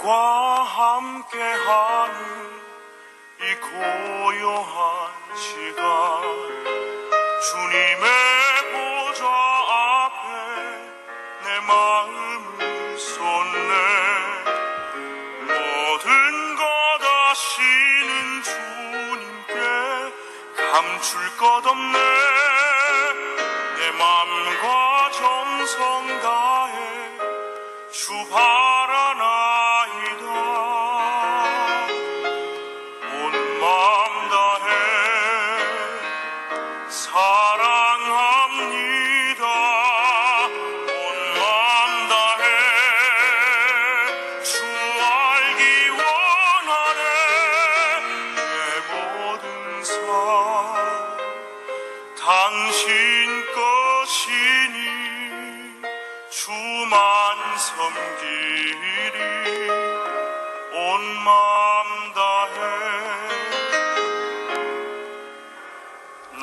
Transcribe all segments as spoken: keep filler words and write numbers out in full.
주와 함께하는 이 고요한 시간, 주님의 보좌 앞에 내 마음을 쏟네. 모든 것 아시는 주님께 감출 것 없네. 내 맘과 정성 다해 주 바라나이다. 온 마음 다해 사랑합니다. 온 마음 다해 주 알기 원하네. 내 모든 삶 당신 것이니 주만 섬기리. 온 마음 다해 나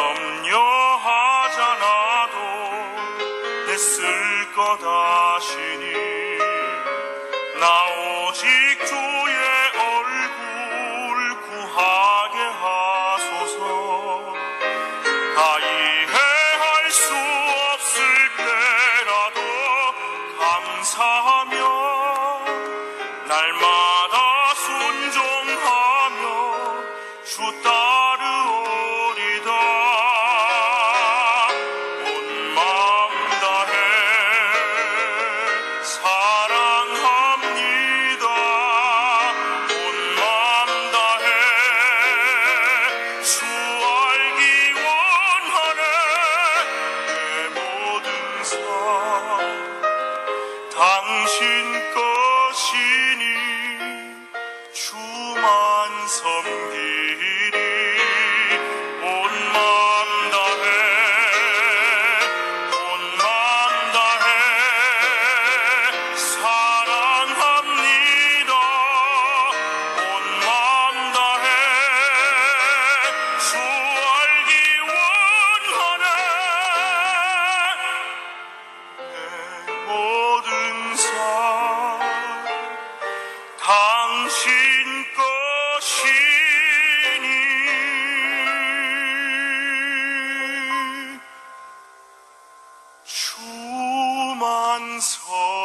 염려하잖아도 내 쓸 것 아시니. 나 오직 주의 얼굴 구하게 하소서. 다 이해할 수 없을 때라도 감사하며 날마다 순종하며 주 따르오리다. 온 마음 다해 사랑합니다. 온 마음 다해 주 알기 원하네. 내 모든 삶 당신 것이니 주만 섬기리. 온 마음 다해 온 마음 다해 사랑합니다. 온 마음 다해 주 알기 원하네. 내 모든 삶 당신 것이니 주만 섬기리.